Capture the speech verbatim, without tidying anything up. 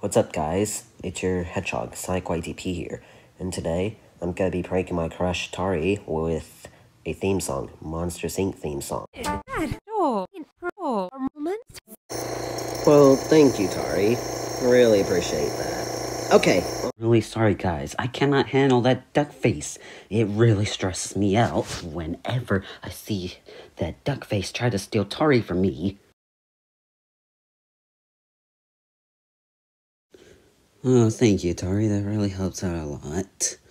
What's up, guys? It's your hedgehog, Psych Y T P here, and today I'm gonna be pranking my crush Tari with a theme song, Monster Inc theme song. Well, thank you, Tari. Really appreciate that. Okay. Really sorry, guys. I cannot handle that duck face. It really stresses me out whenever I see that duck face try to steal Tari from me. Oh, thank you, Tari. That really helps out a lot.